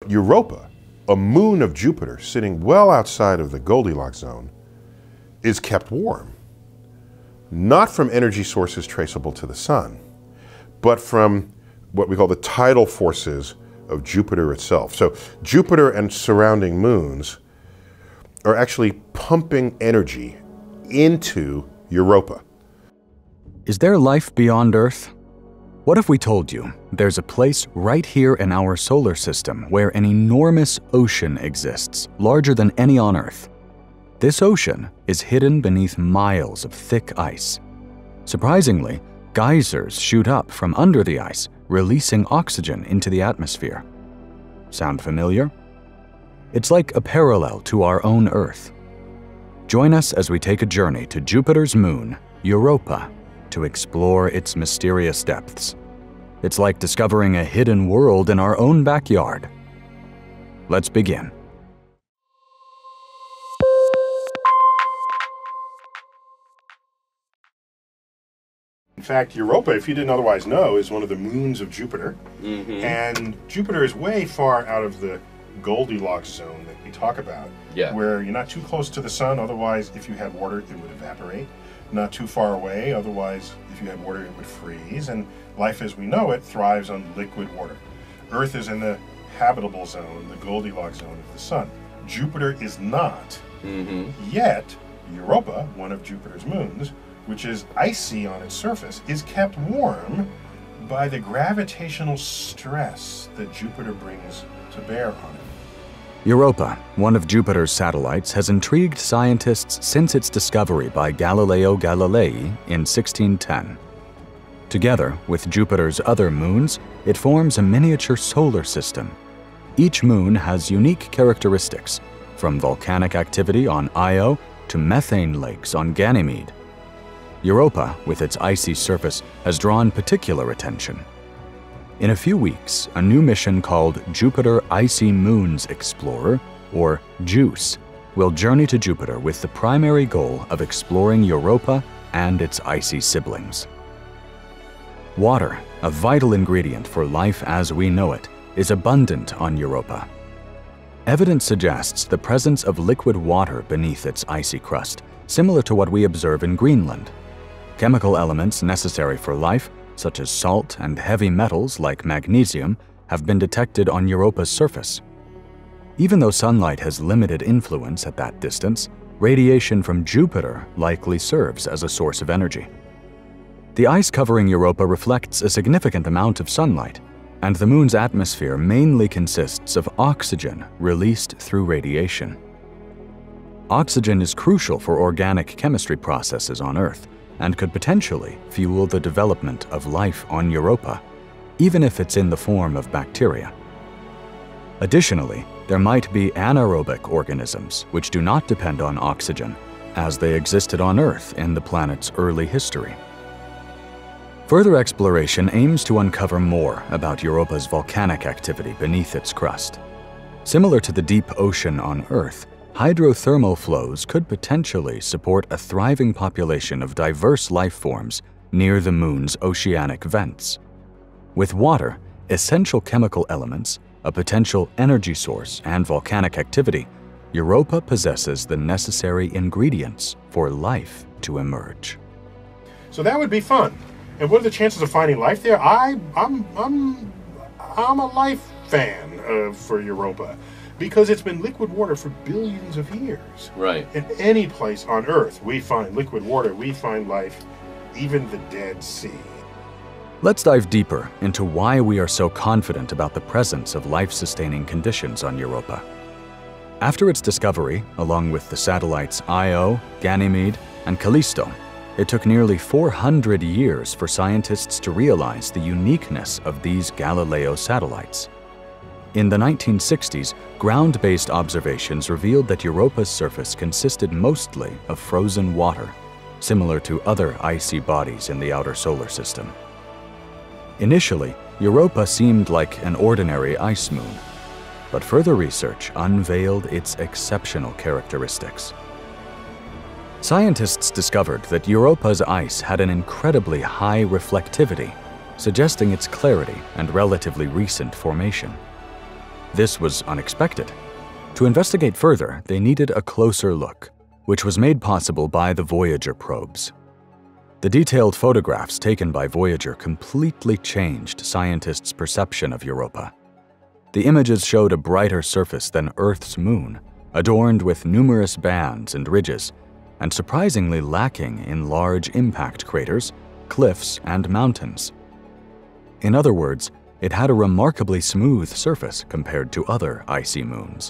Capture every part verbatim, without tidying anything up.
Europa, a moon of Jupiter sitting well outside of the Goldilocks zone, is kept warm. Not from energy sources traceable to the sun, but from what we call the tidal forces of Jupiter itself. So Jupiter and surrounding moons are actually pumping energy into Europa. Is there life beyond Earth? What if we told you there's a place right here in our solar system where an enormous ocean exists, larger than any on Earth? This ocean is hidden beneath miles of thick ice. Surprisingly, geysers shoot up from under the ice, releasing oxygen into the atmosphere. Sound familiar? It's like a parallel to our own Earth. Join us as we take a journey to Jupiter's moon, Europa, to explore its mysterious depths. It's like discovering a hidden world in our own backyard. Let's begin. In fact, Europa, if you didn't otherwise know, is one of the moons of Jupiter. Mm-hmm. And Jupiter is way far out of the Goldilocks zone that we talk about, yeah. where you're not too close to the sun, otherwise if you had water it would evaporate. Not too far away, otherwise if you had water it would freeze. And life as we know it thrives on liquid water. Earth is in the habitable zone, the Goldilocks zone of the sun. Jupiter is not. Mm-hmm. Yet, Europa, one of Jupiter's moons, which is icy on its surface, is kept warm by the gravitational stress that Jupiter brings to bear on it. Europa, one of Jupiter's satellites, has intrigued scientists since its discovery by Galileo Galilei in sixteen ten. Together with Jupiter's other moons, it forms a miniature solar system. Each moon has unique characteristics, from volcanic activity on Io to methane lakes on Ganymede. Europa, with its icy surface, has drawn particular attention. In a few weeks, a new mission called Jupiter Icy Moons Explorer, or JUICE, will journey to Jupiter with the primary goal of exploring Europa and its icy siblings. Water, a vital ingredient for life as we know it, is abundant on Europa. Evidence suggests the presence of liquid water beneath its icy crust, similar to what we observe in Greenland. Chemical elements necessary for life, such as salt and heavy metals like magnesium, have been detected on Europa's surface. Even though sunlight has limited influence at that distance, radiation from Jupiter likely serves as a source of energy. The ice covering Europa reflects a significant amount of sunlight, and the moon's atmosphere mainly consists of oxygen released through radiation. Oxygen is crucial for organic chemistry processes on Earth, and could potentially fuel the development of life on Europa, even if it's in the form of bacteria. Additionally, there might be anaerobic organisms which do not depend on oxygen, as they existed on Earth in the planet's early history. Further exploration aims to uncover more about Europa's volcanic activity beneath its crust. Similar to the deep ocean on Earth, hydrothermal flows could potentially support a thriving population of diverse life forms near the moon's oceanic vents. With water, essential chemical elements, a potential energy source, and volcanic activity, Europa possesses the necessary ingredients for life to emerge. So that would be fun. And what are the chances of finding life there? I, I'm, I'm, I'm a life fan uh, for Europa, because it's been liquid water for billions of years. Right. In any place on Earth, we find liquid water, we find life, even the Dead Sea. Let's dive deeper into why we are so confident about the presence of life-sustaining conditions on Europa. After its discovery, along with the satellites Io, Ganymede, and Callisto, it took nearly four hundred years for scientists to realize the uniqueness of these Galileo satellites. In the nineteen sixties, ground-based observations revealed that Europa's surface consisted mostly of frozen water, similar to other icy bodies in the outer solar system. Initially, Europa seemed like an ordinary ice moon, but further research unveiled its exceptional characteristics. Scientists discovered that Europa's ice had an incredibly high reflectivity, suggesting its clarity and relatively recent formation. This was unexpected. To investigate further, they needed a closer look, which was made possible by the Voyager probes. The detailed photographs taken by Voyager completely changed scientists' perception of Europa. The images showed a brighter surface than Earth's moon, adorned with numerous bands and ridges, and surprisingly lacking in large impact craters, cliffs, and mountains. In other words, it had a remarkably smooth surface compared to other icy moons.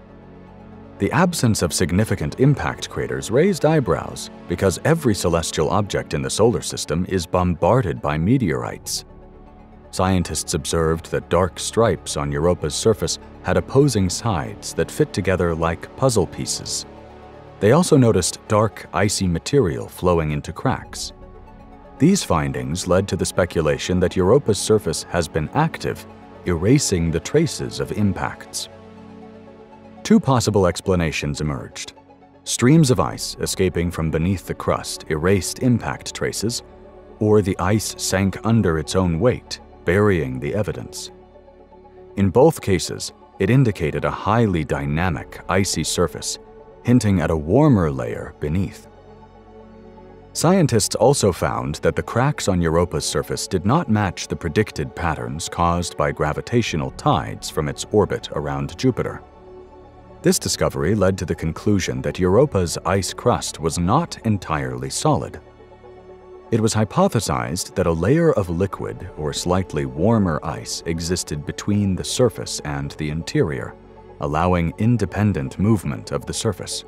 The absence of significant impact craters raised eyebrows because every celestial object in the solar system is bombarded by meteorites. Scientists observed that dark stripes on Europa's surface had opposing sides that fit together like puzzle pieces. They also noticed dark, icy material flowing into cracks. These findings led to the speculation that Europa's surface has been active, erasing the traces of impacts. Two possible explanations emerged. Streams of ice escaping from beneath the crust erased impact traces, or the ice sank under its own weight, burying the evidence. In both cases, it indicated a highly dynamic, icy surface, hinting at a warmer layer beneath. Scientists also found that the cracks on Europa's surface did not match the predicted patterns caused by gravitational tides from its orbit around Jupiter. This discovery led to the conclusion that Europa's ice crust was not entirely solid. It was hypothesized that a layer of liquid or slightly warmer ice existed between the surface and the interior, allowing independent movement of the surface.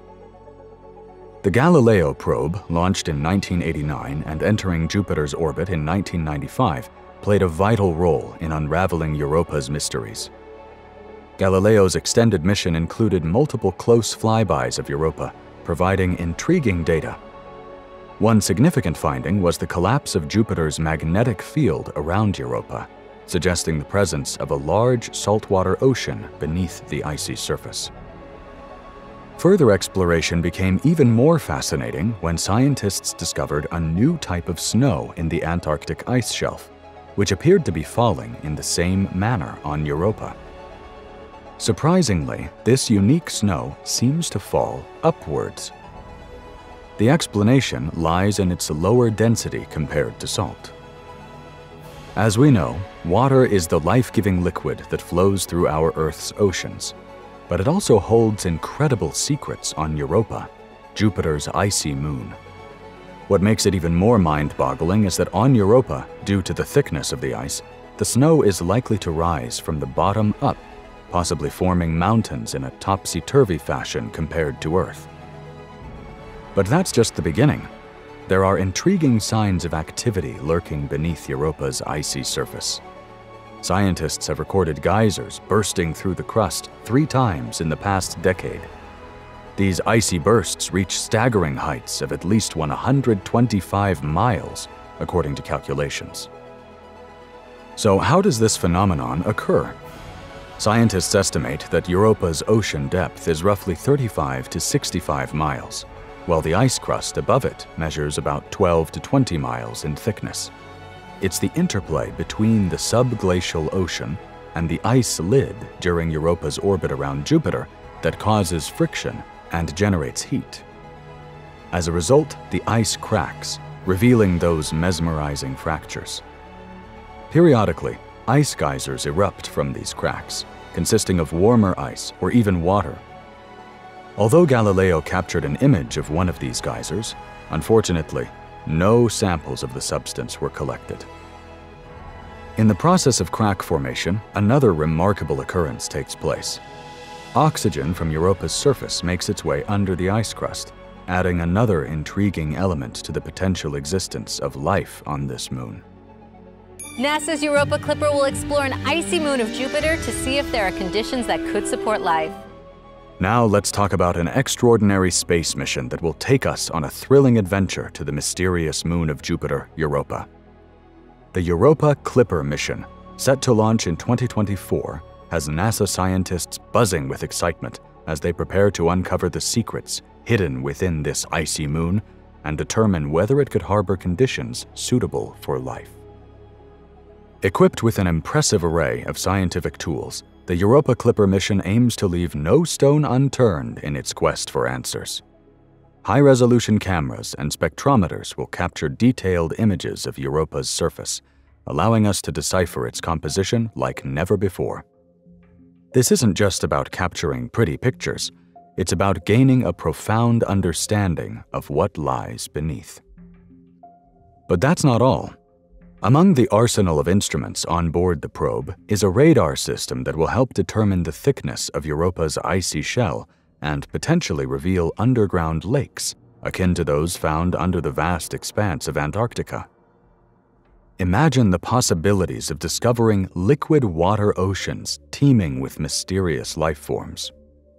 The Galileo Probe, launched in nineteen eighty-nine and entering Jupiter's orbit in nineteen ninety-five, played a vital role in unraveling Europa's mysteries. Galileo's extended mission included multiple close flybys of Europa, providing intriguing data. One significant finding was the collapse of Jupiter's magnetic field around Europa, suggesting the presence of a large saltwater ocean beneath the icy surface. Further exploration became even more fascinating when scientists discovered a new type of snow in the Antarctic ice shelf, which appeared to be falling in the same manner on Europa. Surprisingly, this unique snow seems to fall upwards. The explanation lies in its lower density compared to salt. As we know, water is the life-giving liquid that flows through our Earth's oceans, but it also holds incredible secrets on Europa, Jupiter's icy moon. What makes it even more mind-boggling is that on Europa, due to the thickness of the ice, the snow is likely to rise from the bottom up, possibly forming mountains in a topsy-turvy fashion compared to Earth. But that's just the beginning. There are intriguing signs of activity lurking beneath Europa's icy surface. Scientists have recorded geysers bursting through the crust three times in the past decade. These icy bursts reach staggering heights of at least one hundred twenty-five miles, according to calculations. So how does this phenomenon occur? Scientists estimate that Europa's ocean depth is roughly thirty-five to sixty-five miles, while the ice crust above it measures about twelve to twenty miles in thickness. It's the interplay between the subglacial ocean and the ice lid during Europa's orbit around Jupiter that causes friction and generates heat. As a result, the ice cracks, revealing those mesmerizing fractures. Periodically, ice geysers erupt from these cracks, consisting of warmer ice or even water. Although Galileo captured an image of one of these geysers, unfortunately, no samples of the substance were collected. In the process of crack formation, another remarkable occurrence takes place. Oxygen from Europa's surface makes its way under the ice crust, adding another intriguing element to the potential existence of life on this moon. NASA's Europa Clipper will explore an icy moon of Jupiter to see if there are conditions that could support life. Now let's talk about an extraordinary space mission that will take us on a thrilling adventure to the mysterious moon of Jupiter, Europa. The Europa Clipper mission, set to launch in twenty twenty-four, has NASA scientists buzzing with excitement as they prepare to uncover the secrets hidden within this icy moon and determine whether it could harbor conditions suitable for life. Equipped with an impressive array of scientific tools, the Europa Clipper mission aims to leave no stone unturned in its quest for answers. High-resolution cameras and spectrometers will capture detailed images of Europa's surface, allowing us to decipher its composition like never before. This isn't just about capturing pretty pictures, it's about gaining a profound understanding of what lies beneath. But that's not all. Among the arsenal of instruments on board the probe is a radar system that will help determine the thickness of Europa's icy shell and potentially reveal underground lakes, akin to those found under the vast expanse of Antarctica. Imagine the possibilities of discovering liquid water oceans teeming with mysterious life forms.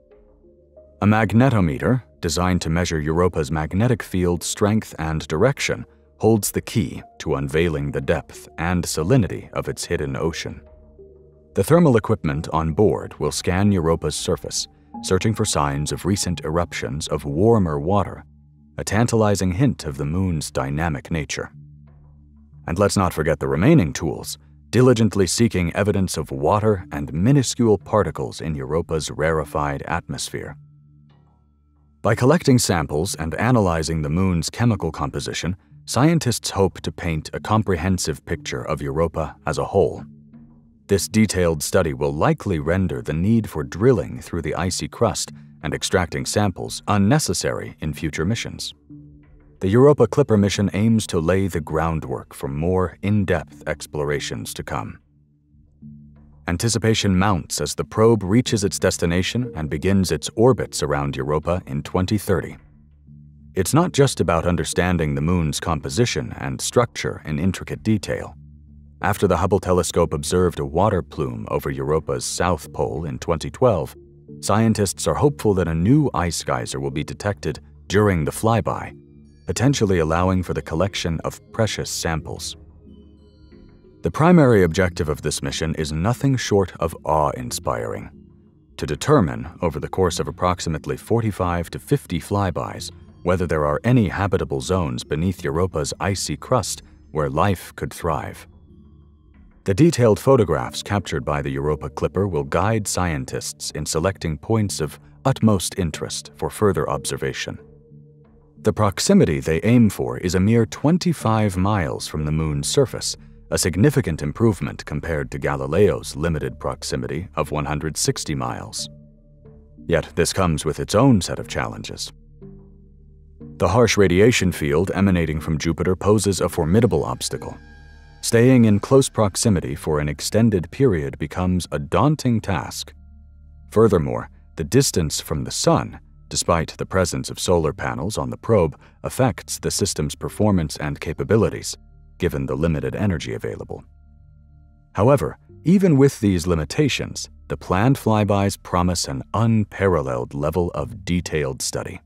A magnetometer, designed to measure Europa's magnetic field strength and direction, holds the key to unveiling the depth and salinity of its hidden ocean. The thermal equipment on board will scan Europa's surface, searching for signs of recent eruptions of warmer water, a tantalizing hint of the moon's dynamic nature. And let's not forget the remaining tools, diligently seeking evidence of water and minuscule particles in Europa's rarefied atmosphere. By collecting samples and analyzing the moon's chemical composition, scientists hope to paint a comprehensive picture of Europa as a whole. This detailed study will likely render the need for drilling through the icy crust and extracting samples unnecessary in future missions. The Europa Clipper mission aims to lay the groundwork for more in-depth explorations to come. Anticipation mounts as the probe reaches its destination and begins its orbits around Europa in twenty thirty. It's not just about understanding the moon's composition and structure in intricate detail. After the Hubble telescope observed a water plume over Europa's south pole in twenty twelve, scientists are hopeful that a new ice geyser will be detected during the flyby, potentially allowing for the collection of precious samples. The primary objective of this mission is nothing short of awe-inspiring: to determine, over the course of approximately forty-five to fifty flybys, whether there are any habitable zones beneath Europa's icy crust where life could thrive. The detailed photographs captured by the Europa Clipper will guide scientists in selecting points of utmost interest for further observation. The proximity they aim for is a mere twenty-five miles from the moon's surface, a significant improvement compared to Galileo's limited proximity of one hundred sixty miles. Yet this comes with its own set of challenges. The harsh radiation field emanating from Jupiter poses a formidable obstacle. Staying in close proximity for an extended period becomes a daunting task. Furthermore, the distance from the Sun, despite the presence of solar panels on the probe, affects the system's performance and capabilities, given the limited energy available. However, even with these limitations, the planned flybys promise an unparalleled level of detailed study.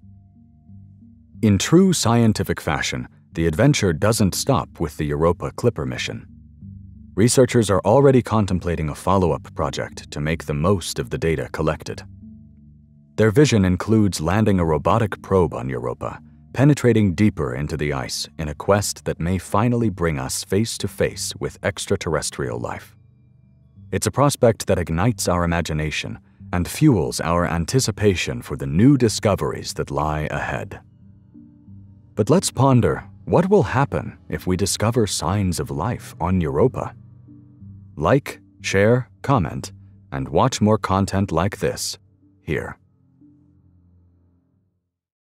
In true scientific fashion, the adventure doesn't stop with the Europa Clipper mission. Researchers are already contemplating a follow-up project to make the most of the data collected. Their vision includes landing a robotic probe on Europa, penetrating deeper into the ice in a quest that may finally bring us face to face with extraterrestrial life. It's a prospect that ignites our imagination and fuels our anticipation for the new discoveries that lie ahead. But let's ponder, what will happen if we discover signs of life on Europa? Like, share, comment, and watch more content like this here.